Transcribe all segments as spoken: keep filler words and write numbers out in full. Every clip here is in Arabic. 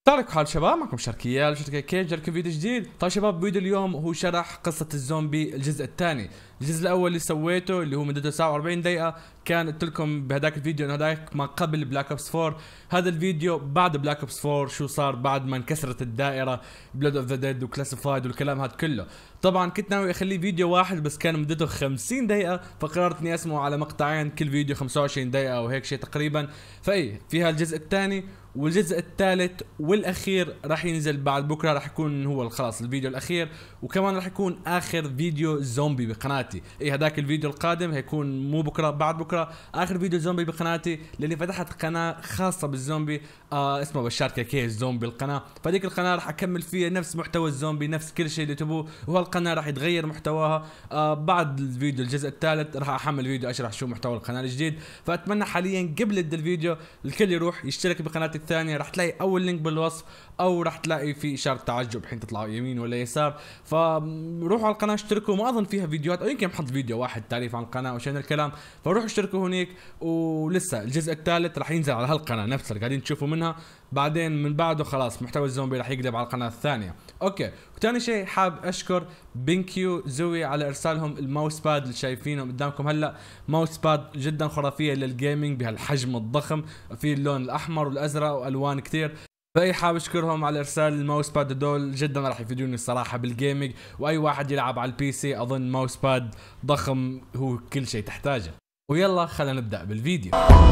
السلام عليكم حال شباب، معكم شركيال شركة كيج. لكم فيديو جديد. طيب شباب، فيديو اليوم هو شرح قصة الزومبي الجزء الثاني. الجزء الاول اللي سويته اللي هو مدته ساعة وأربعين دقيقة، كان قلت لكم بهداك الفيديو انه هداك ما قبل بلاك اوبس فور. هذا الفيديو بعد بلاك اوبس فور، شو صار بعد ما انكسرت الدائرة، بلود اوف ذا ديد وكلاسيفايد والكلام هذا كله. طبعا كنت ناوي اخليه فيديو واحد بس كان مدته خمسين دقيقة، فقررت اني اسمه على مقطعين، كل فيديو خمسة وعشرين دقيقة او هيك شيء تقريبا. فاي فيها الجزء الثاني والجزء الثالث والاخير راح ينزل بعد بكره، راح يكون هو خلاص الفيديو الاخير، وكمان راح يكون اخر فيديو زومبي بقناتي. اي هذاك الفيديو القادم هيكون مو بكره، بعد بكره اخر فيديو زومبي بقناتي، لاني فتحت قناه خاصه بالزومبي آه اسمها بشار كيكي زومبي القناه. فهذيك القناه راح اكمل فيها نفس محتوى الزومبي، نفس كل شيء اللي تبوه، وهالقناه راح يتغير محتواها. آه بعد الفيديو الجزء الثالث راح احمل فيديو اشرح شو محتوى القناه الجديد. فاتمنى حاليا قبل الفيديو الكل يروح يشترك بقناتي الثانيه، راح تلاقي اول لينك بالوصف، او راح تلاقي في اشاره تعجب حين تطلعوا يمين ولا يسار. فروحوا على القناه اشتركوا، ما اظن فيها فيديوهات او يمكن بحط فيديو واحد تعريف عن القناه وشان الكلام، فروحوا اشتركوا هنيك. ولسه الجزء الثالث راح ينزل على هالقناه نفسها اللي قاعدين تشوفوا منها، بعدين من بعده خلاص محتوى الزومبي راح يقلب على القناه الثانيه. اوكي، وثاني شيء حاب اشكر بينكيو زوي على ارسالهم الماوس باد اللي شايفينهم قدامكم هلا. ماوس باد جدا خرافيه للجيمنج بهالحجم الضخم، في اللون الاحمر والازرق والوان كثير. فاي حاب اشكرهم على ارسال الماوس باد دول، جدا راح يفيدوني الصراحه بالجيمنج، واي واحد يلعب على البي سي اظن ماوس باد ضخم هو كل شيء تحتاجه. ويلا خلينا نبدا بالفيديو.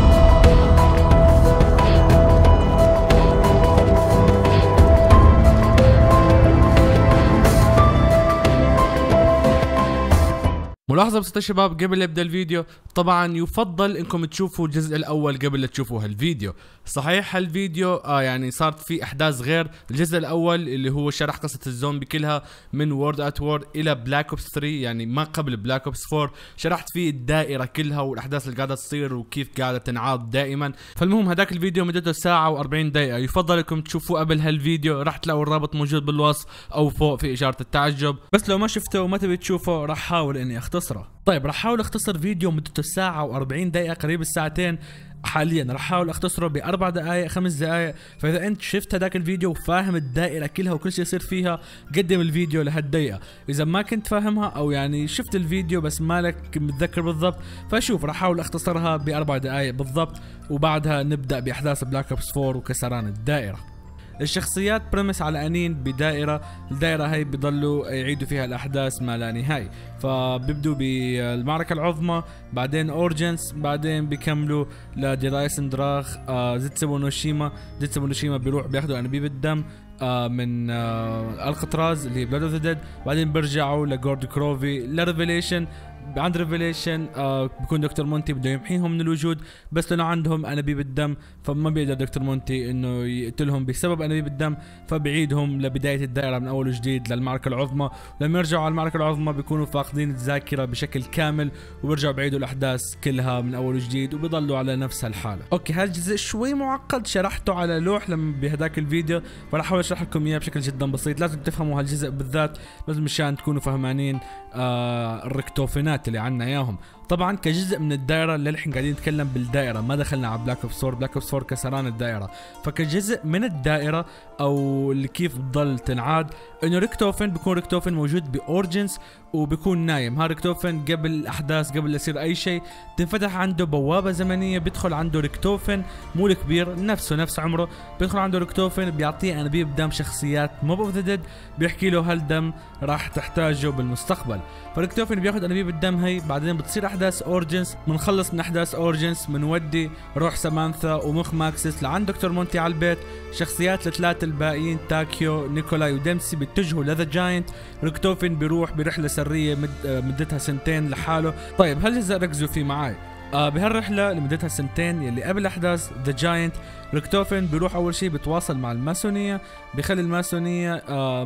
ملاحظة بسيطة شباب قبل يبدا الفيديو، طبعا يفضل انكم تشوفوا الجزء الاول قبل لا تشوفوا هالفيديو. صحيح هالفيديو اه يعني صارت فيه احداث غير الجزء الاول اللي هو شرح قصة الزومبي كلها من وورد ات وورد الى بلاك اوبس ثلاثة، يعني ما قبل بلاك اوبس فور. شرحت فيه الدائرة كلها والاحداث اللي قاعدة تصير وكيف قاعدة تنعاد دائما. فالمهم هذاك الفيديو مدته ساعة وأربعين دقيقة، يفضل انكم تشوفوه قبل هالفيديو، راح تلاقوا الرابط موجود بالوصف او فوق في اشارة التعجب. بس لو ما شفته وما تبي تشوفه راح احاول اني اختصره. طيب راح احاول اختصر فيديو مدته ساعة وأربعين دقيقة، قريب الساعتين حاليا، راح احاول اختصره باربع دقائق خمس دقائق. فاذا انت شفت هذاك الفيديو وفاهم الدائره كلها وكل شيء يصير فيها، قدم الفيديو لهالدقيقه. اذا ما كنت فاهمها او يعني شفت الفيديو بس مالك متذكر بالضبط، فشوف راح احاول اختصرها باربع دقائق بالضبط، وبعدها نبدا باحداث بلاك اوبس فور وكسران الدائره. الشخصيات برمس على انين بدائره، الدائره هي بيضلوا يعيدوا فيها الاحداث ما لا نهايه. فبيبدوا بالمعركه العظمى، بعدين اورجنس، بعدين بيكملوا لديرايسن دراخ، آه زيتسو نوشيما. زيتسو نوشيما بيروح بياخذوا انابيب الدم آه من آه القطراز اللي هي بلاد اوف ذا ديد، بعدين بيرجعوا لجورد كروفي لريفيليشن. عند ريفيليشن آه بيكون دكتور مونتي بده يمحيهم من الوجود، بس لانه عندهم انابيب الدم فما بيقدر دكتور مونتي انه يقتلهم بسبب انابيب الدم، فبعيدهم لبدايه الدائره من اول وجديد للمعركه العظمى. لما يرجعوا على المعركه العظمى بيكونوا فاقدين الذاكره بشكل كامل، وبيرجعوا بعيدوا الاحداث كلها من اول وجديد وبيضلوا على نفس الحاله. اوكي، هذا الجزء شوي معقد، شرحته على لوح لما بهداك الفيديو، فراح احاول اشرح لكم اياه بشكل جدا بسيط. لازم تفهموا هالجزء بالذات، لازم مشان تكونوا فهمانين آه الركتوفينات اللي عنا اياهم. طبعا كجزء من الدائره اللي الحين قاعدين نتكلم بالدائره، ما دخلنا على بلاك اوبس فور. بلاك اوبس فور كسران الدائره، فكجزء من الدائره او اللي كيف بتضل تنعاد، انه ريكتوفن بيكون ريكتوفن موجود باورجنس وبيكون نايم. ها ريكتوفن قبل الاحداث، قبل لا يصير اي شيء، تنفتح عنده بوابه زمنيه، بيدخل عنده ريكتوفن مو الكبير نفسه نفس عمره، بيدخل عنده ريكتوفن بيعطيه انابيب دم شخصيات موب اوف ذا ديد، بيحكي له هالدم راح تحتاجه بالمستقبل. فريكتوفن بياخذ انابيب الدم هي، بعدين بتصير احداث اورجنس، بنخلص من احداث اورجنس بنودي روح سامانثا ومخ ماكسس لعند دكتور مونتي على البيت. شخصيات الثلاثه الباقيين تاكيو نيكولاي وديمسي بيتجهوا لذا جاينت. ريكتوفن بيروح برحله سريه مد مدتها سنتين لحاله. طيب هالجزء ركزوا فيه معي. آه بهالرحله اللي مدتها سنتين يلي قبل احداث ذا جاينت، ريكتوفن بيروح اول شيء بيتواصل مع الماسونيه، بيخلي الماسونيه آه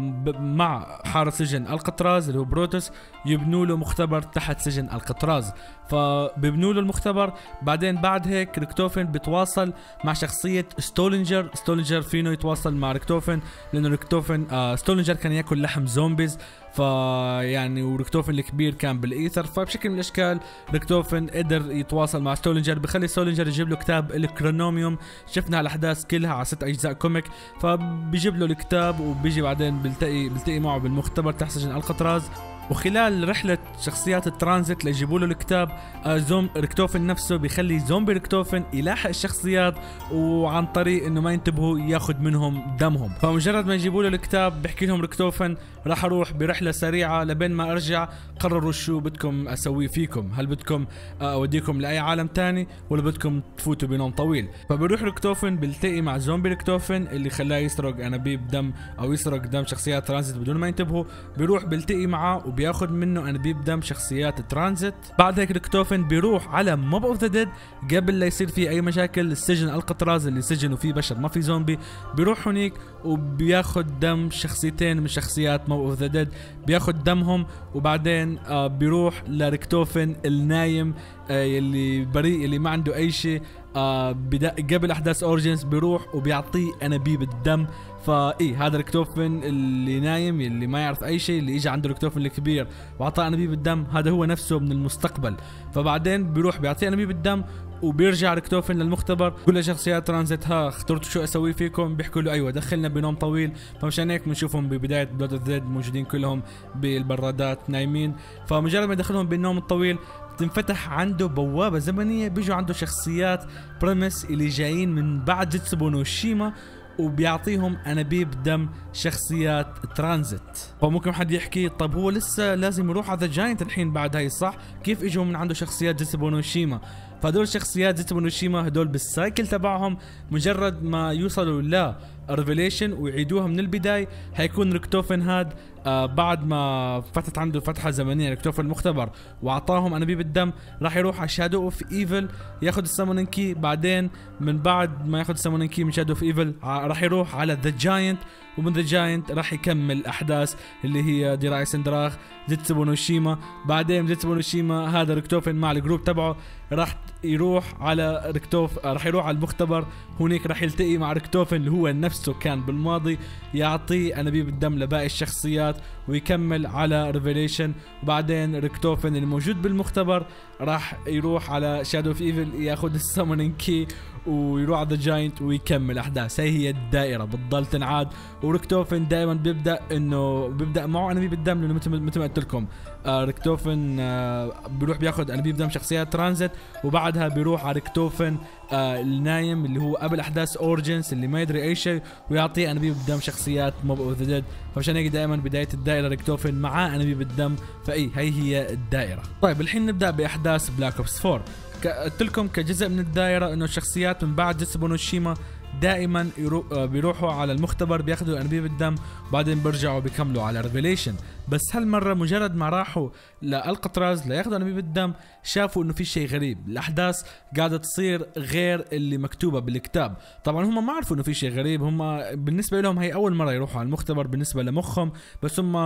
مع حارس سجن القطراز اللي هو بروتوس يبنوا له مختبر تحت سجن القطراز. فبيبنوا له المختبر. بعدين بعد هيك ريكتوفن بيتواصل مع شخصيه ستولينجر. ستولينجر فينه يتواصل مع ريكتوفن لانه ريكتوفن آه ستولينجر كان ياكل لحم زومبيز، فيعني وريكتوفن الكبير كان بالايثر، فبشكل من الاشكال ريكتوفن قدر يتواصل مع ستولينجر، بخلي ستولينجر يجيب له كتاب الكرونوميوم. شفنا منها الاحداث كلها على ست اجزاء كوميك. فبيجيب له الكتاب وبيجي بعدين بيلتقي بيلتقي معه بالمختبر تحت سجن الكاتراز. وخلال رحلة شخصيات الترانزيت ليجيبوا له الكتاب، آه زوم ريكتوفن نفسه بيخلي زومبي ريكتوفن يلاحق الشخصيات، وعن طريق انه ما ينتبهوا ياخذ منهم دمهم. فمجرد ما يجيبوا له الكتاب بيحكي لهم ريكتوفن راح اروح برحلة سريعة لبين ما ارجع قرروا شو بدكم اسوي فيكم، هل بدكم اوديكم لاي عالم تاني ولا بدكم تفوتوا بنوم طويل. فبيروح ريكتوفن بيلتقي مع زومبي ريكتوفن اللي خلاه يسرق انابيب دم او يسرق دم شخصيات ترانزيت بدون ما ينتبهوا. بيروح بيلتقي معه وبياخذ منه انابيب دم شخصيات ترانزيت. بعد هيك ريكتوفن بيروح على موب اوف ذا ديد قبل لا يصير في اي مشاكل، السجن الكاتراز اللي سجنوا فيه بشر ما في زومبي. بيروح هنيك وبياخذ دم شخصيتين من شخصيات موب اوف ذا ديد، بياخذ دمهم وبعدين آه بيروح لريكتوفن النايم آه يلي بريء اللي ما عنده اي شيء آه قبل احداث اورجنز، بيروح وبيعطيه انابيب الدم. فاي هذا ريكتوفن اللي نايم اللي ما يعرف اي شيء اللي اجى عنده ريكتوفن الكبير واعطاه انابيب الدم، هذا هو نفسه من المستقبل. فبعدين بيروح بيعطيه انابيب الدم وبيرجع ريكتوفن للمختبر. كل شخصيات ترانزيت ها اخترتوا شو اسوي فيكم؟ بيحكوا له ايوه دخلنا بنوم طويل. فمشان هيك بنشوفهم ببدايه بلود اوف ذا ديد موجودين كلهم بالبرادات نايمين. فمجرد ما يدخلهم بالنوم الطويل تنفتح عنده بوابه زمنيه، بيجوا عنده شخصيات بريمس اللي جايين من بعد جيتسوبو نو شيما وبيعطيهم انابيب دم شخصيات ترانزيت. فممكن حد يحكي طب هو لسه لازم يروح على ذا جاينت الحين بعد هاي صح؟ كيف اجوا من عنده شخصيات جيتسوبو نو شيما؟ فهدول شخصيات جيتسوبو نو شيما هدول بالسايكل تبعهم مجرد ما يوصلوا لا ريفيليشن ويعيدوها من البدايه هيكون ريكتوفن هاد آه بعد ما فتت عنده فتحه زمنيه ريكتوفن المختبر واعطاهم انابيب الدم راح يروح على شادو اوف ايفل ياخذ السامونين كي. بعدين من بعد ما ياخذ السامونين كي من شادو اوف ايفل راح يروح على ذا جاينت، ومن ذا جاينت راح يكمل احداث اللي هي ديراي سندراخ جيتسوبو نو شيما. بعدين جيتسوبو نو شيما هذا ريكتوفن مع الجروب تبعه راح يروح على ريكتوف راح يروح على المختبر. هناك راح يلتقي مع ريكتوفن اللي هو نفسه كان بالماضي يعطيه انابيب الدم لباقي الشخصيات ويكمل على ريفيليشن. وبعدين ريكتوفن اللي موجود بالمختبر راح يروح على شادو اوف ايفل ياخذ السامونين كي ويروح على ذا جاينت ويكمل احداث. هي هي الدائره بتضل تنعاد. وريكتوفن دائما بيبدا انه بيبدا معه انابيب الدم لانه مثل مثل ما قلت لكم آه ريكتوفن آه بيروح بياخذ انابيب دم شخصيات ترانزيت وبعدها بيروح على ريكتوفن آه النايم اللي هو قبل احداث اورجنز اللي ما يدري اي شيء ويعطيه انابيب الدم شخصيات موب اوف ذا ديد. فمشان هيك دائما بدايه الدائره ريكتوفن معاه انابيب الدم. فاي هي هي الدائره. طيب الحين نبدا باحداث بلاك اوبس فور. قلت لكم كجزء من الدائره انه الشخصيات من بعد جيتسوبو نو شيما دائما بيروحوا على المختبر بياخذوا انابيب الدم وبعدين بيرجعوا بيكملوا على ريفيليشن. بس هالمره مجرد ما راحوا للكاتراز لياخذوا انابيب الدم شافوا انه في شيء غريب، الاحداث قاعده تصير غير اللي مكتوبه بالكتاب. طبعا هم ما عرفوا انه في شيء غريب، هم بالنسبه لهم هي اول مره يروحوا على المختبر بالنسبه لمخهم، بس هم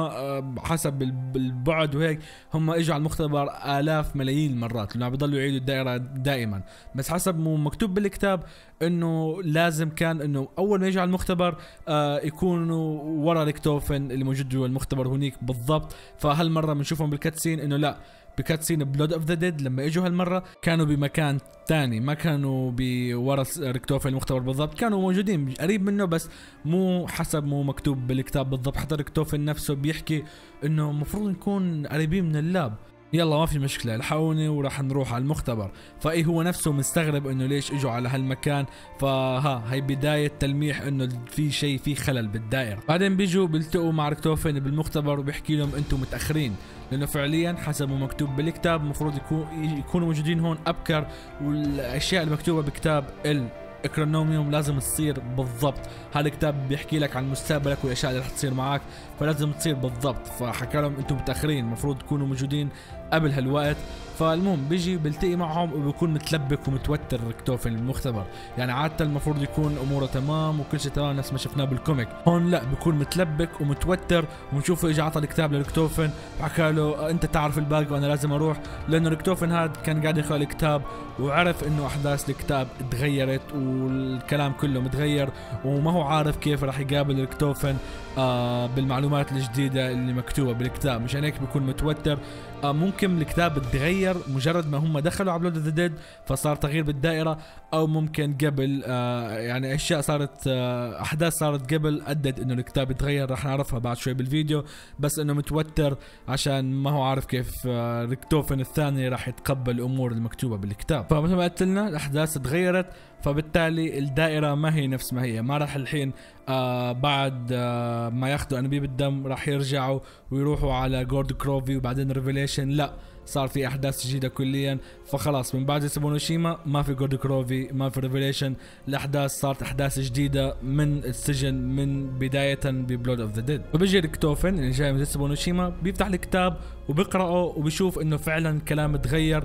حسب البعد وهيك هم اجوا على المختبر الاف ملايين المرات لانه بيضلوا يعيدوا الدائره دائما. بس حسب مو مكتوب بالكتاب انه لازم كان انه اول ما يجوا على المختبر آه يكونوا ورا ريكتوفن اللي موجود جوا المختبر هنيك بالضبط. فهالمره بنشوفهم بالكاتسين انه لا بكاتسين بلود اوف ذا ديد لما اجوا هالمره كانوا بمكان ثاني، ما كانوا بورا ريكتوفن المختبر بالضبط، كانوا موجودين قريب منه بس مو حسب مو مكتوب بالكتاب بالضبط. حتى ريكتوفن نفسه بيحكي انه المفروض نكون قريبين من اللاب. يلا ما في مشكله الحقوني وراح نروح على المختبر. فاي هو نفسه مستغرب انه ليش اجوا على هالمكان. فها هي بدايه تلميح انه في شيء في خلل بالدائره. بعدين بيجوا بيلتقوا مع ريكتوفن بالمختبر وبيحكي لهم انتم متاخرين لانه فعليا حسب ما مكتوب بالكتاب المفروض يكون يكونوا موجودين هون ابكر، والاشياء المكتوبه بكتاب ال اكرونوميوم لازم تصير بالضبط. هذا الكتاب بيحكي لك عن مستقبلك والاشياء اللي رح تصير معك فلازم تصير بالضبط. فحكى لهم انتم متاخرين المفروض تكونوا موجودين قبل هالوقت. فالمهم بيجي بيلتقي معهم وبيكون متلبك ومتوتر ريكتوفن المختبر. يعني عادة المفروض يكون اموره تمام وكل شيء تمام نفس ما شفناه بالكوميك، هون لا بيكون متلبك ومتوتر. وبنشوفه اجى عطى الكتاب لريكتوفن وحكى له انت تعرف الباقي وانا لازم اروح، لانه ريكتوفن هذا كان قاعد يقرا الكتاب وعرف انه احداث الكتاب تغيرت والكلام كله متغير وما هو عارف كيف راح يقابل ريكتوفن آه بالمعلومات الجديده اللي مكتوبه بالكتاب. مشان هيك بيكون متوتر. آه ممكن ممكن الكتاب تغير مجرد ما هم دخلوا على بلود اوف ذا ديد فصار تغيير بالدائره، او ممكن قبل آه يعني اشياء صارت آه احداث صارت قبل ادت انه الكتاب يتغير. راح نعرفها بعد شوي بالفيديو، بس انه متوتر عشان ما هو عارف كيف آه ريكتوفن الثاني راح يتقبل الامور المكتوبه بالكتاب. فمثل ما قلت لنا الاحداث تغيرت، فبالتالي الدائره ما هي نفس ما هي. ما راح الحين آه بعد آه ما ياخذوا انابيب الدم راح يرجعوا ويروحوا على جورد كروفي وبعدين ريفيليشن، لا صار في احداث جديده كليا. فخلاص من بعد سيبونوشيما ما في جورد كروفي، ما في ريفيليشن، الاحداث صارت احداث جديده من السجن من بدايه ببلود اوف ذا ديد. وبيجي ريكتوفن اللي جاي من سيبونوشيما بيفتح الكتاب وبيقراه وبيشوف انه فعلا كلام تغير،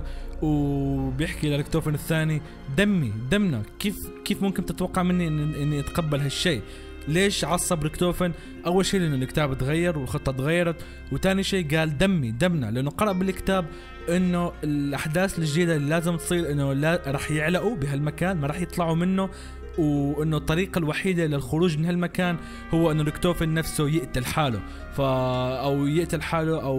وبيحكي لريكتوفن الثاني دمي دمنا، كيف كيف ممكن تتوقع مني اني, إني اتقبل هالشيء؟ ليش عصب ريكتوفن؟ اول شيء لانه الكتاب تغير والخطه تغيرت، وثاني شيء قال دمي دمنا لانه قرأ بالكتاب انه الاحداث الجديده اللي لازم تصير انه لا راح يعلقوا بهالمكان، ما راح يطلعوا منه، وانه الطريقه الوحيده للخروج من هالمكان هو انه ريكتوفن نفسه يقتل حاله، ف او يقتل حاله او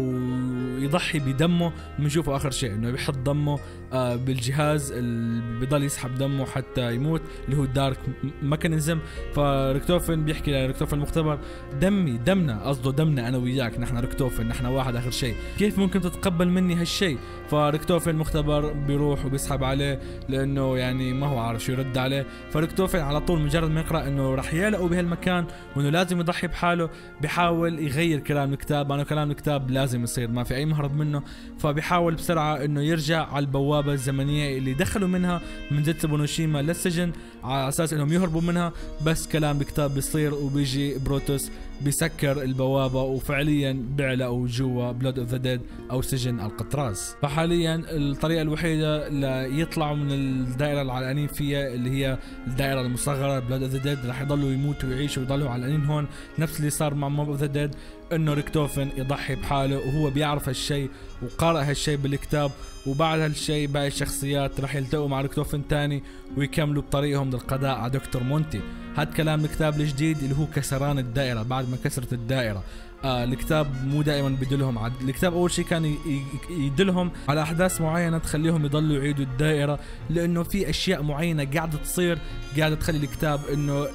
يضحي بدمه. بنشوفه اخر شيء انه بيحط دمه آه بالجهاز اللي بيضل يسحب دمه حتى يموت اللي هو الدارك ميكانيزم. فريكتوفن بيحكي لريكتوفن المختبر دمي دمنا، قصده دمنا انا وياك، نحن ريكتوفن نحن واحد اخر شيء، كيف ممكن تتقبل مني هالشيء؟ فريكتوفن المختبر بيروح وبيسحب عليه لانه يعني ما هو عارف شو يرد عليه. فريكتوفن على طول مجرد ما يقرا انه راح يعلقوا بهالمكان وانه لازم يضحي بحاله بيحاول يغير كلام الكتاب، لانه كلام الكتاب لازم يصير ما في اي مهرب منه. فبيحاول بسرعه انه يرجع على البوابه الزمنيه اللي دخلوا منها من زيت سيبونوشيما للسجن على اساس انهم يهربوا منها، بس كلام الكتاب بيصير وبيجي بروتوس بيسكر البوابه وفعليا بيعلقوا جوا بلود اوف ذا ديد او سجن القطراز. فحاليا الطريقه الوحيده ليطلعوا من الدائره اللي علقانين فيها اللي هي الدائره المصغره بلود اوف ذا ديد، راح يضلوا يموتوا ويعيشوا ويضلوا علقانين هون نفس اللي صار مع موب اوف ذا ديد، انه ريكتوفن يضحي بحاله وهو بيعرف هالشيء وقرأ هالشيء بالكتاب. وبعد هالشيء باقي الشخصيات راح يلتقوا مع ريكتوفن تاني ويكملوا بطريقهم للقضاء على دكتور مونتي. هاد كلام الكتاب الجديد اللي هو كسران الدائره بعد ما كسرت الدائره. آه الكتاب مو دائما بيدلهم على الكتاب، اول شيء كان يدلهم على احداث معينه تخليهم يضلوا يعيدوا الدائره، لانه في اشياء معينه قاعده تصير قاعده تخلي الكتاب انه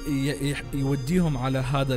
يوديهم على هذا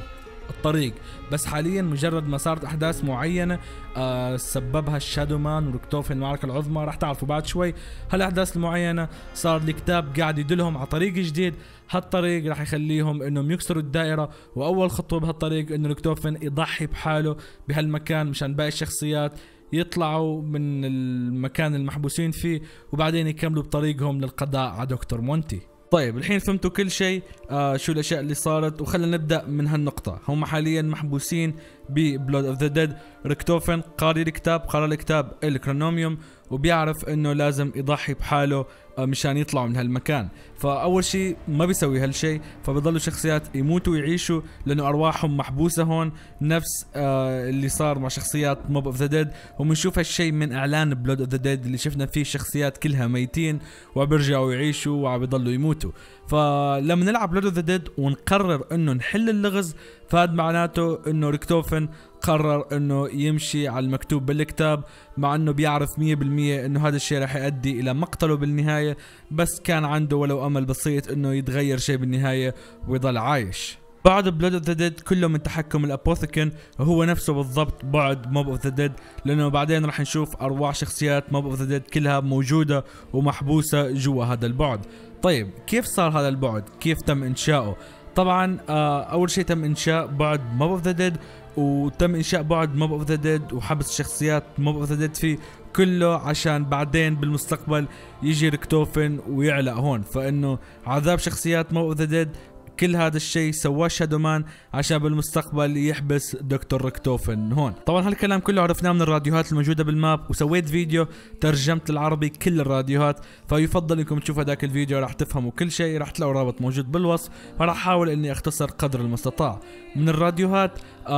الطريق. بس حاليا مجرد ما صارت احداث معينه آه سببها الشادو مان وريكتوفن المعركه العظمى، راح تعرفوا بعد شوي هالاحداث المعينه صار الكتاب قاعد يدلهم على طريق جديد. هالطريق راح يخليهم انهم يكسروا الدائره، واول خطوه بهالطريق انه ريكتوفن يضحي بحاله بهالمكان مشان باقي الشخصيات يطلعوا من المكان المحبوسين فيه وبعدين يكملوا بطريقهم للقضاء على دكتور مونتي. طيب الحين فهمتوا كل شيء آه شو الاشياء اللي صارت، وخلينا نبدا من هالنقطه. هم حاليا محبوسين ببلود اوف ذا ديد. ريكتوفن قاري الكتاب قرا الكتاب الكرونوميوم وبيعرف انه لازم يضحي بحاله آه مشان يطلعوا من هالمكان. فاول شيء ما بيسوي هالشيء، فبضلوا شخصيات يموتوا ويعيشوا لانه ارواحهم محبوسه هون، نفس آه اللي صار مع شخصيات موب اوف ذا ديد. وبنشوف هالشيء من اعلان بلود اوف ذا ديد اللي شفنا فيه الشخصيات كلها ميتين وبيرجعوا يعيشوا وبيضلوا يموتوا. فلما نلعب بلود اوف ذا ديد ونقرر انه نحل اللغز، فهذا معناته انه ريكتوفن قرر انه يمشي على المكتوب بالكتاب، مع انه بيعرف مية بالمية انه هذا الشيء راح يؤدي الى مقتله بالنهاية، بس كان عنده ولو امل بسيط انه يتغير شيء بالنهاية ويضل عايش. بعد بلود اوف ذا ديد كله من تحكم الابوثيكن، وهو نفسه بالضبط بعد موب اوف ذا ديد، لانه بعدين راح نشوف ارواح شخصيات موب اوف ذا ديد كلها موجودة ومحبوسة جوا هذا البعد. طيب كيف صار هذا البعد؟ كيف تم انشاؤه؟ طبعا آه اول شيء تم انشاء بعد موب اوف ذا ديد، وتم انشاء بعد موب اوف ذا ديد وحبس شخصيات موب اوف ذا ديد فيه كله عشان بعدين بالمستقبل يجي ريكتوفن ويعلق هون. فانه عذاب شخصيات موب اوف ذا ديد كل هذا الشيء سواه شادو مان عشان بالمستقبل يحبس دكتور ريكتوفن هون. طبعا هالكلام كله عرفناه من الراديوهات الموجوده بالماب، وسويت فيديو ترجمت العربي كل الراديوهات، فيفضل انكم تشوفوا هذاك الفيديو راح تفهموا كل شيء، راح تلاقوا رابط موجود بالوصف. فراح احاول اني اختصر قدر المستطاع. من الراديوهات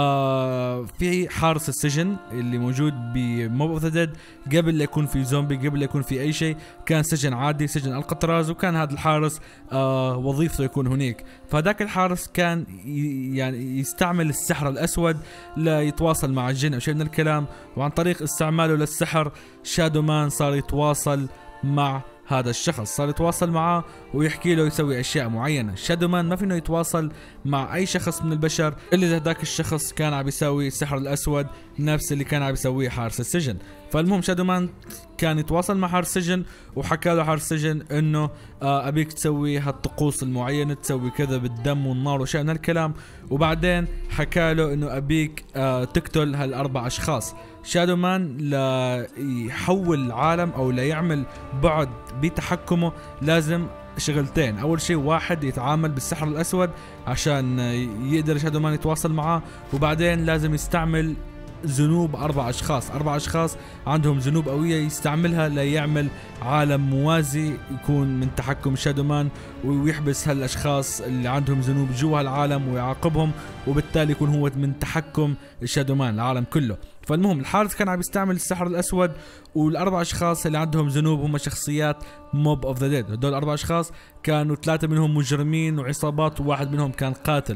آه في حارس السجن اللي موجود بموب اوف ذا ديد قبل لا يكون في زومبي، قبل لا يكون في اي شيء، كان سجن عادي سجن القطراز، وكان هذا الحارس آه وظيفته يكون هناك. فهداك الحارس كان يعني يستعمل السحر الاسود ليتواصل مع الجن او شيء من الكلام، وعن طريق استعماله للسحر شادو مان صار يتواصل مع هذا الشخص، صار يتواصل معه ويحكي له يسوي اشياء معينه. شادو مان ما فينه يتواصل مع اي شخص من البشر الا اذا هذاك الشخص كان عم يسوي السحر الاسود نفس اللي كان عم يسويه حارس السجن. فالمهم شادو مان كان يتواصل مع حارس السجن وحكى له حارس السجن انه آه ابيك تسوي هالطقوس المعينه، تسوي كذا بالدم والنار وشيء من هالكلام، وبعدين حكى له انه ابيك آه تقتل هالاربع اشخاص. شادو مان ليحول العالم او ليعمل بعد بتحكمه لازم شغلتين، اول شيء واحد يتعامل بالسحر الاسود عشان يقدر شادو مان يتواصل معاه، وبعدين لازم يستعمل ذنوب اربع اشخاص، اربع اشخاص عندهم ذنوب قويه يستعملها ليعمل عالم موازي يكون من تحكم شادو مان، ويحبس هالاشخاص اللي عندهم ذنوب جوا العالم ويعاقبهم، وبالتالي يكون هو من تحكم شادو مان العالم كله. فالمهم الحارس كان عم يستعمل السحر الاسود، والاربع اشخاص اللي عندهم ذنوب هم شخصيات موب اوف ذا ديد. هدول الاربع اشخاص كانوا ثلاثه منهم مجرمين وعصابات، وواحد منهم كان قاتل.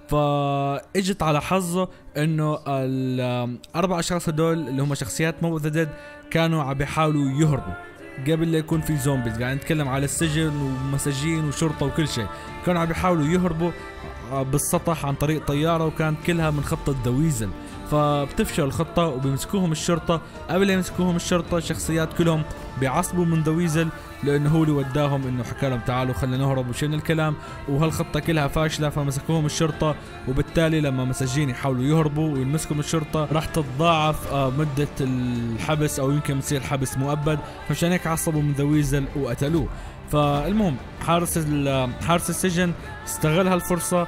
فاجت على حظه انه الاربع اشخاص هدول اللي هم شخصيات موب اوف ذا ديد كانوا عم بيحاولوا يهربوا قبل لا يكون في زومبيز، قاعد يعني نتكلم على السجن ومساجين وشرطه وكل شيء، كانوا عم بيحاولوا يهربوا بالسطح عن طريق طياره، وكانت كلها من خطه ذا ويزل. فبتفشل الخطه وبيمسكوهم الشرطه. قبل لا يمسكوهم الشرطه الشخصيات كلهم بيعصبوا من ذا ويزل لانه هو اللي وداهم، انه حكى لهم تعالوا خلينا نهرب وشي من الكلام، وهالخطه كلها فاشله. فمسكوهم الشرطه، وبالتالي لما مساجين يحاولوا يهربوا ويمسكوا الشرطه راح تتضاعف مده الحبس او يمكن يصير حبس مؤبد، فمشان هيك عصبوا من ذا ويزل وقتلوه. فالمهم حارس حارس السجن استغل هالفرصه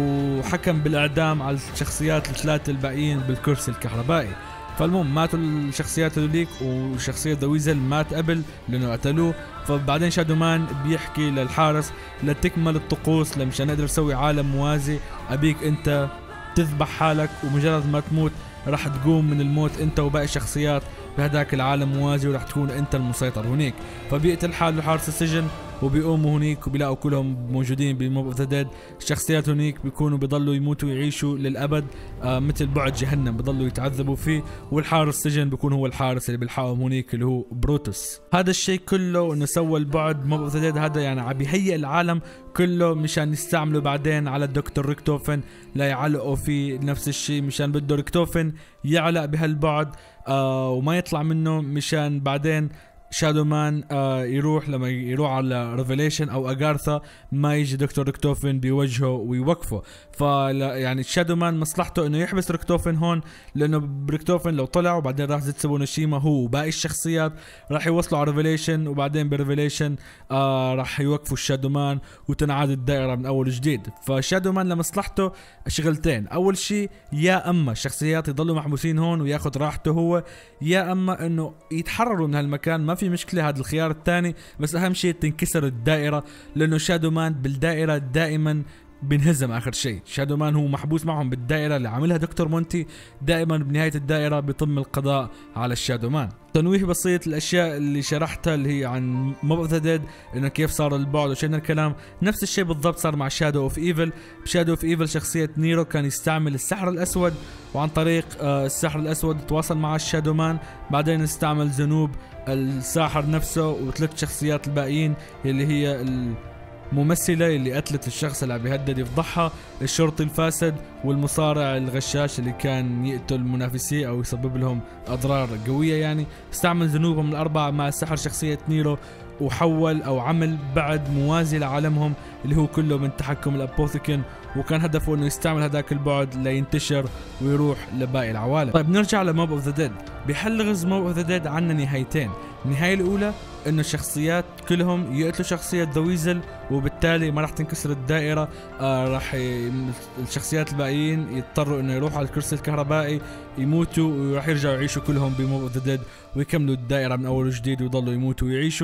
وحكم بالاعدام على الشخصيات الثلاثه الباقيين بالكرسي الكهربائي. فالمهم ماتوا الشخصيات هذوليك، وشخصية ذا ويزل مات قبل لانه قتلوه. فبعدين شادو مان بيحكي للحارس لتكمل الطقوس لمشان نقدر نسوي عالم موازي ابيك انت تذبح حالك، ومجرد ما تموت راح تقوم من الموت انت وباقي الشخصيات بهداك العالم الموازي، وراح تكون انت المسيطر هناك. فبيقتل حاله حارس السجن وبيقوموا هنيك وبيلاقوا كلهم موجودين بموب اوف ذا ديد. الشخصيات هنيك بيكونوا بيضلوا يموتوا ويعيشوا للابد آه مثل بعد جهنم بيضلوا يتعذبوا فيه، والحارس السجن بيكون هو الحارس اللي بيلحقهم هنيك اللي هو بروتوس. هذا الشيء كله انه سوى البعد موب اوف ذا ديد هذا يعني عم يهيئ العالم كله مشان يستعملوا بعدين على الدكتور ريكتوفن لا يعلقوا فيه نفس الشيء، مشان بده ريكتوفن يعلق بهالبعد آه وما يطلع منه، مشان بعدين شادو مان آه يروح لما يروح على ريفيليشن او اغارثا ما يجي دكتور ريكتوفن بيوجهه ويوقفه. ف يعني شادو مان مصلحته انه يحبس ريكتوفن هون، لانه ريكتوفن لو طلع وبعدين راح زيتسوبو نوشيما هو وباقي الشخصيات راح يوصلوا على ريفيليشن، وبعدين بريفيليشن آه راح يوقفوا الشادو مان وتنعاد الدائره من اول جديد. فشادو مان لمصلحته شغلتين، اول شيء يا اما الشخصيات يضلوا محبوسين هون وياخذ راحته هو، يا اما انه يتحرروا من هالمكان. ما في مشكله هذا الخيار الثاني، بس اهم شيء تنكسر الدائره، لانه شادو مان بالدائره دائما بنهزم. اخر شيء شادو مان هو محبوس معهم بالدائره اللي عاملها دكتور مونتي، دائما بنهايه الدائره بيتم القضاء على الشادو مان. تنويه بسيط الاشياء اللي شرحتها اللي هي عن موب اوف ذا ديد، انه كيف صار البعد وشيء من الكلام، نفس الشيء بالضبط صار مع شادو اوف ايفل. بشادو اوف ايفل شخصيه نيرو كان يستعمل السحر الاسود، وعن طريق آه السحر الاسود تواصل مع الشادو مان، بعدين استعمل ذنوب الساحر نفسه وثلاث شخصيات الباقيين اللي هي الممثلة اللي قتلت الشخص اللي عم بيهدد يفضحها، الشرطي الفاسد، والمصارع الغشاش اللي كان يقتل منافسيه او يسبب لهم اضرار قوية. يعني استعمل ذنوبهم الاربعة مع السحر شخصية نيرو، وحول او عمل بعد موازي لعالمهم اللي هو كله من تحكم الابوثيكن، وكان هدفه انه يستعمل هذاك البعد لينتشر ويروح لباقي العوالم. طيب نرجع لموب اوف ذا ديد. بيحلغز موب اوف ذا ديد عنا نهايتين، النهاية الاولى انه الشخصيات كلهم يقتلوا شخصية ذا ويزل، وبالتالي ما راح تنكسر الدائرة. آه راح ي... الشخصيات الباقيين يضطروا انه يروحوا على الكرسي الكهربائي يموتوا، وراح يرجعوا يعيشوا كلهم بموب اوف ذا ديد ويكملوا الدائرة من اول وجديد ويضلوا يموتوا ويعيشوا.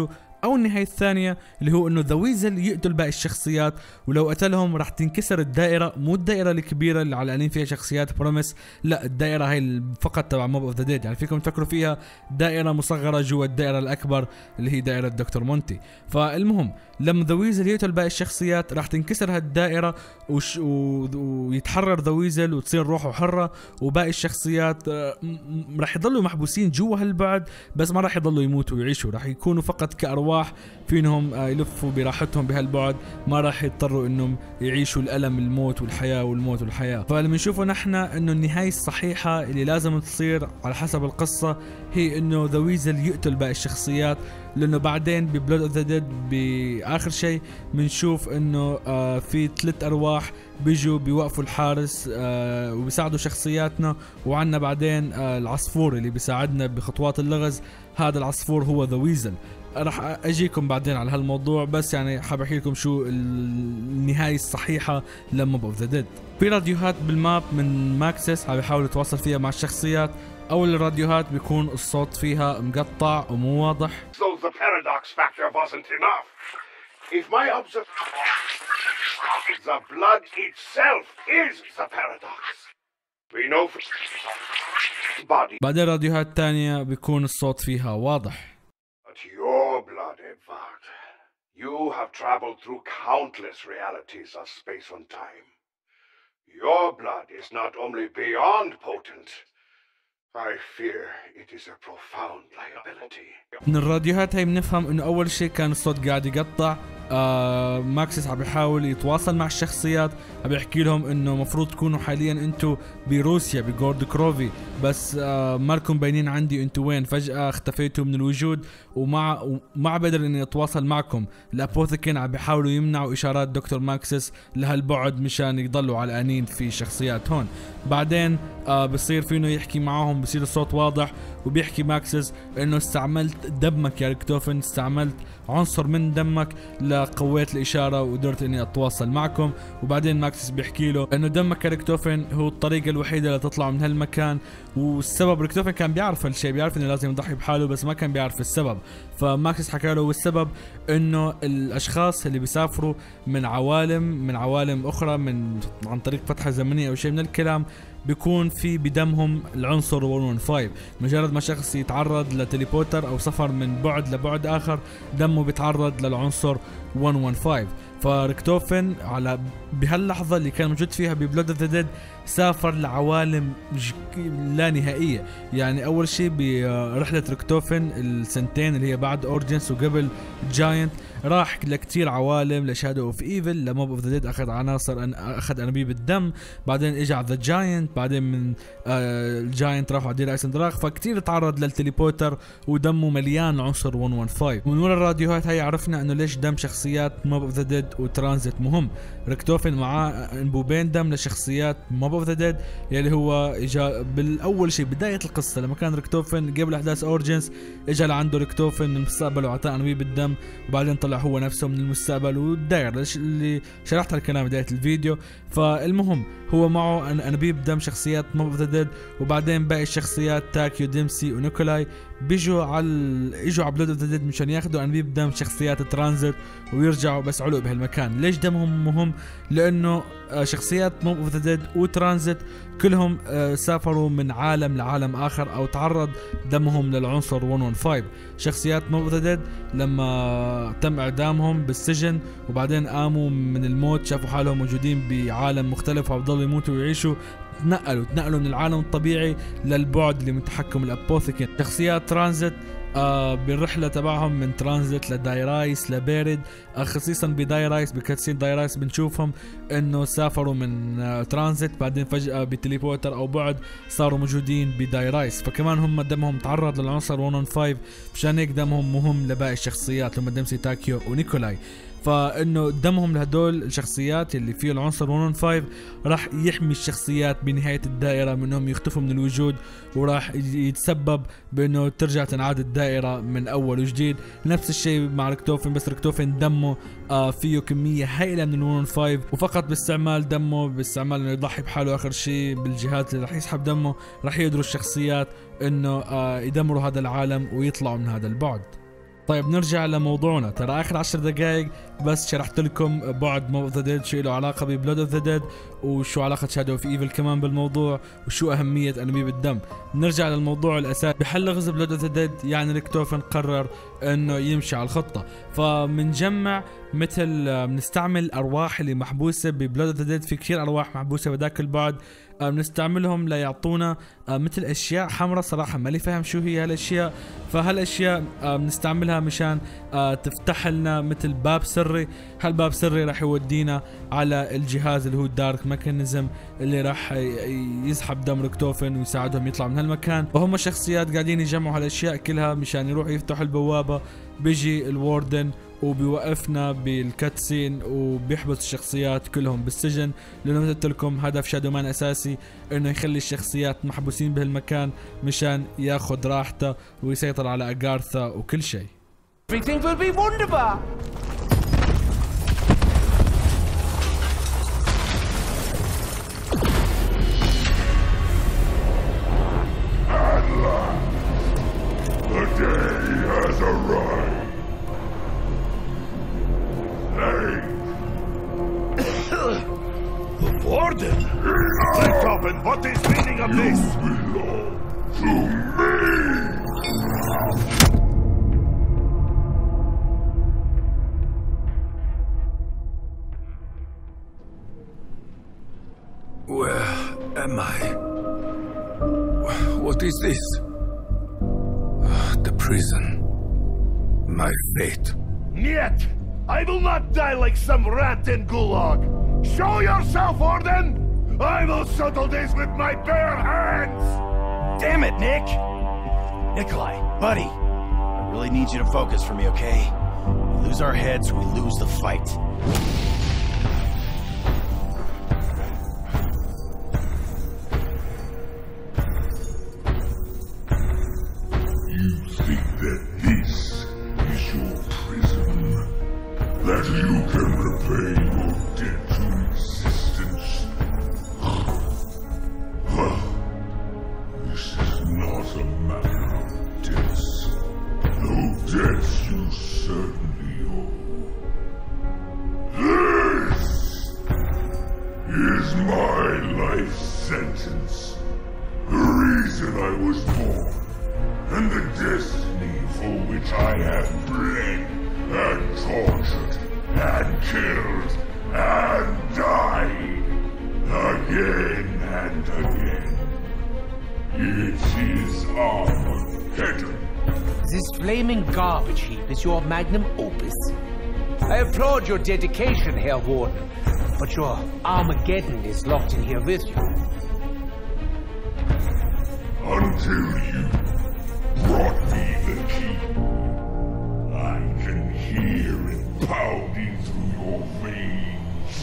او النهايه الثانيه اللي هو انه ذا ويزل يقتل باقي الشخصيات، ولو قتلهم راح تنكسر الدائره، مو الدائره الكبيره اللي علقانين فيها شخصيات بروميس، لا الدائره هاي فقط تبع موب اوف ذا ديد. يعني فيكم تفكروا فيها دائره مصغره جوا الدائره الاكبر اللي هي دائره دكتور مونتي. فالمهم لما ذا ويزل يقتل باقي الشخصيات راح تنكسر هالدائره وش و... ويتحرر ذا ويزل وتصير روحه حره، وباقي الشخصيات راح يضلوا محبوسين جوا هالبعد، بس ما راح يضلوا يموتوا ويعيشوا، راح يكونوا فقط كارواح فينهم يلفوا براحتهم بهالبعد، ما راح يضطروا انهم يعيشوا الالم الموت والحياه والموت والحياه. فلما نشوفه نحن انه النهايه الصحيحه اللي لازم تصير على حسب القصه هي انه ذا ويزل يقتل باقي الشخصيات، لانه بعدين ببلود اوف ذا ديد باخر شيء بنشوف انه آه في ثلاث ارواح بيجوا بيوقفوا الحارس آه وبيساعدوا شخصياتنا، وعنا بعدين آه العصفور اللي بيساعدنا بخطوات اللغز. هذا العصفور هو ذا ويزل. راح اجيكم بعدين على هالموضوع، بس يعني حاب احكي لكم شو النهايه الصحيحه لموب اوف ذا ديد. في راديوهات بالماب من ماكسس عم يحاول يتواصل فيها مع الشخصيات. اول الراديوهات بيكون الصوت فيها مقطع ومو واضح. So the paradox factor wasn't enough. If my observation, the blood itself is the paradox. We know body. بعدين راديوهات تانية بيكون الصوت فيها واضح. But your blood, Edvard, you have traveled through countless realities of space and time. Your blood is not only beyond potent, I fear it is a profound liability. من الراديوهات هاي بنفهم انه اول شيء كان الصوت قاعد يقطع. آه ماكسس عم يحاول يتواصل مع الشخصيات، عم يحكي لهم انه مفروض تكونوا حاليا انتم بروسيا بجورد كروفي، بس آه مالكم باينين عندي انتم وين، فجأة اختفيتوا من الوجود وما ما بقدر اني اتواصل معكم. الابوثيكين عم بيحاولوا يمنعوا اشارات دكتور ماكسس لهالبعد مشان يضلوا علقانين في شخصيات هون. بعدين آه بصير فينه يحكي معاهم، بصير الصوت واضح، وبيحكي ماكسس انه استعملت دمك يا ريكتوفن، استعملت عنصر من دمك لقويت الاشاره وقدرت اني اتواصل معكم. وبعدين ماكسس بيحكي له انه دمك يا ريكتوفن هو الطريقه الوحيده لتطلعوا من هالمكان، والسبب ريكتوفن كان بيعرف هالشيء، بيعرف انه لازم يضحي بحاله، بس ما كان بيعرف السبب. فماكسس حكى له والسبب انه الاشخاص اللي بيسافروا من عوالم من عوالم اخرى من عن طريق فتحه زمنيه او شيء من الكلام بيكون في بدمهم العنصر مئة وخمسة. مجرد ما شخص يتعرض لتليبوتر او سفر من بعد لبعد اخر دمه بيتعرض للعنصر مئة وخمسة. فريكتوفن على بهاللحظه اللي كان موجود فيها ببلود اوف ذا ديد سافر لعوالم لا نهائيه. يعني اول شيء برحله ريكتوفن السنتين اللي هي بعد اورجنس وقبل جاينت راح لكتير عوالم، لشادو اوف ايفل، لموب اوف ذا ديد اخذ عناصر أن اخذ انابيب الدم، بعدين اجى على ذا جاينت، بعدين من آه الجاينت راح على دير ايسندراخ، فكتير تعرض للتليبوتر ودمه مليان عنصر مئة وخمسة. من ورا الراديوهات هاي عرفنا انه ليش دم شخصيات موب اوف ذا ديد وترانزيت مهم. ريكتوفن معاه انبوبين دم لشخصيات موب اوف ذا ديد، يلي هو اجى بالاول شيء بدايه القصه لما كان ريكتوفن قبل احداث اورجنس اجى لعنده ريكتوفن من المستقبل واعطاه انابيب الدم، وبعدين طلع هو نفسه من المستقبل، والداير اللي شرحت الكلام بدايه الفيديو. فالمهم هو معه انابيب دم شخصيات موب اوف ذا ديد، وبعدين باقي الشخصيات تاكيو ديمسي ونيكولاي بيجوا على اجوا على بلود اوف ذا ديد مشان ياخذوا انابيب دم شخصيات ترانزيت ويرجعوا، بس علقوا بهالمكان. ليش دمهم مهم؟ لانه شخصيات موب اوف ذا ديد وترانزيت كلهم سافروا من عالم لعالم اخر او تعرض دمهم للعنصر مئة وخمسة. شخصيات موب اوف ذا ديد لما تم اعدامهم بالسجن وبعدين قاموا من الموت شافوا حالهم موجودين بعالم مختلف وبضلوا يموتوا ويعيشوا، تنقلوا تنقلوا من العالم الطبيعي للبعد اللي من تحكم الابوثيكين. شخصيات ترانزيت آه بالرحله تبعهم من ترانزيت لدايرايس لبارد، آه خصيصا بدايرايس بكاتسين دايرايس بنشوفهم انه سافروا من آه ترانزيت، بعدين فجاه بتليبوتر او بعد صاروا موجودين بدايرايس، فكمان هم دمهم تعرض للعنصر مئة وخمسة، مشان هيك دمهم مهم لباقي الشخصيات هم دمسي تاكيو ونيكولاي. فانه دمهم لهدول الشخصيات اللي فيه العنصر مئة وخمسة راح يحمي الشخصيات بنهايه الدائره من انهم يختفوا من الوجود، وراح يتسبب بانه ترجع تنعاد الدائره من اول وجديد. نفس الشيء مع ريكتوفن، بس ريكتوفن دمه آه فيه كميه هائله من المئة وخمسة، وفقط باستعمال دمه باستعمال انه يضحي بحاله اخر شيء بالجهات اللي راح يسحب دمه راح يقدروا الشخصيات انه آه يدمروا هذا العالم ويطلعوا من هذا البعد. طيب نرجع لموضوعنا. ترى اخر عشر دقائق بس شرحت لكم بعد مو ذا ديد، شو له علاقه ببلود اوف ذا ديد، وشو علاقه شادو اوف ايفل كمان بالموضوع، وشو اهميه انمي بالدم. نرجع للموضوع الاساسي. بحل لغز بلود اوف ذا ديد يعني ريكتوفن قرر انه يمشي على الخطه، فمنجمع مثل بنستعمل ارواح اللي محبوسه ببلود اوف ذا ديد. في كثير ارواح محبوسه بذاك البعد، بنستعملهم ليعطونا مثل اشياء حمراء. صراحه مالي فاهم شو هي هالاشياء، فهالاشياء بنستعملها مشان تفتح لنا مثل باب سري. هالباب سري راح يودينا على الجهاز اللي هو الدارك ميكانيزم اللي راح يسحب دم ريكتوفن ويساعدهم يطلعوا من هالمكان. وهم شخصيات قاعدين يجمعوا هالاشياء كلها مشان يروحوا يفتحوا البوابه. بيجي الوردن وبيوقفنا بالكاتسين وبيحبس الشخصيات كلهم بالسجن، لانه مثل قلت لكم هدف شادو مان اساسي انه يخلي الشخصيات محبوسين بهالمكان مشان ياخذ راحته ويسيطر على اغارثا وكل شيء. Everything will be wunderbar. At last, the day has arrived. The warden? Richthofen, what is the meaning of this? You belong to me! Where am I? What is this? The prison. My fate. Niet! I will not die like some rat in Gulag! Show yourself, Warden! I will settle this with my bare hands! Damn it, Nick! Nikolai, buddy, I really need you to focus for me, okay? We lose our heads, we lose the fight. You think that this is your prison? That you can repay your debt to existence? This is not a matter of debts, though debts you certainly owe. This is my life sentence, the reason I was born, and the destiny for which I have bled and tortured and killed and died again and again. It is Armageddon. This flaming garbage heap is your magnum opus. I applaud your dedication, Herr Warden, but your Armageddon is locked in here with you. Until you brought me the key, I can hear it pounding through your veins.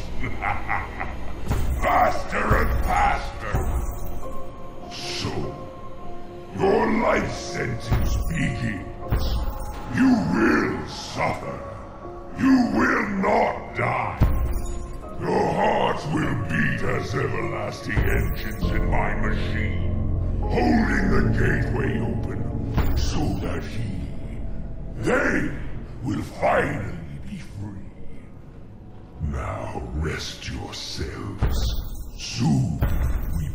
Faster and faster. So, your life sentence begins. You will suffer. You will not die. Your hearts will beat as everlasting engines in my machine, holding the gateway open so that he, they, will finally be free. Now rest yourselves. Soon we